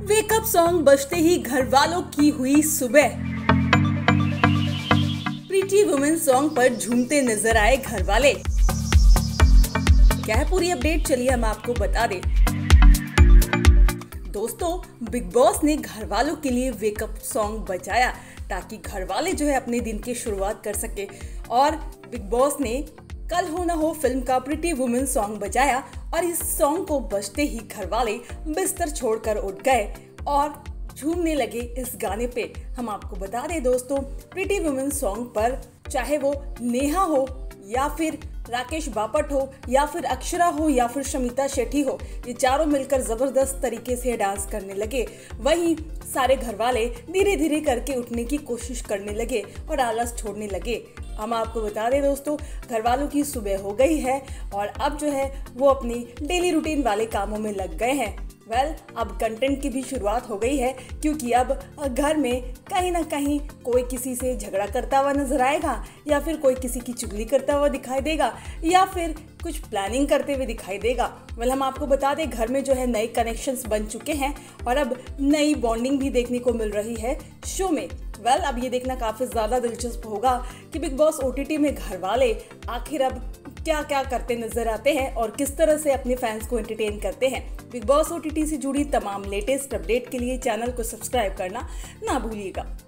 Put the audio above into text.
Wake up song बजते ही घर वालों की हुई सुबह। प्रीटी वुमेन सॉन्ग पर झूमते नजर आए घर वाले। क्या है पूरी अपडेट, चलिए हम आपको बता दें। दोस्तों, बिग बॉस ने घर वालों के लिए वेकअप सॉन्ग बजाया ताकि घर वाले जो है अपने दिन की शुरुआत कर सके। और बिग बॉस ने कल हो ना हो फिल्म का प्रीटी वुमेन सॉन्ग बजाया और इस सॉन्ग को बजते ही घर वाले बिस्तर छोड़कर उठ गए और झूमने लगे इस गाने पे। हम आपको बता दें दोस्तों, प्रीटी वुमेन सॉन्ग पर चाहे वो नेहा हो या फिर राकेश बापट हो या फिर अक्षरा हो या फिर शमिता शेट्टी हो, ये चारों मिलकर जबरदस्त तरीके से डांस करने लगे। वहीं सारे घर वाले धीरे धीरे करके उठने की कोशिश करने लगे और आलस छोड़ने लगे। हम आपको बता दें दोस्तों, घर वालों की सुबह हो गई है और अब जो है वो अपनी डेली रूटीन वाले कामों में लग गए हैं। अब कंटेंट की भी शुरुआत हो गई है, क्योंकि अब घर में कहीं ना कहीं कोई किसी से झगड़ा करता हुआ नजर आएगा या फिर कोई किसी की चुगली करता हुआ दिखाई देगा या फिर कुछ प्लानिंग करते हुए दिखाई देगा। हम आपको बता दें, घर में जो है नए कनेक्शंस बन चुके हैं और अब नई बॉन्डिंग भी देखने को मिल रही है शो में। अब ये देखना काफी ज्यादा दिलचस्प होगा कि बिग बॉस ओटीटी में घर वाले आखिर अब क्या क्या करते नजर आते हैं और किस तरह से अपने फैंस को एंटरटेन करते हैं। बिग बॉस ओटीटी से जुड़ी तमाम लेटेस्ट अपडेट के लिए चैनल को सब्सक्राइब करना ना भूलिएगा।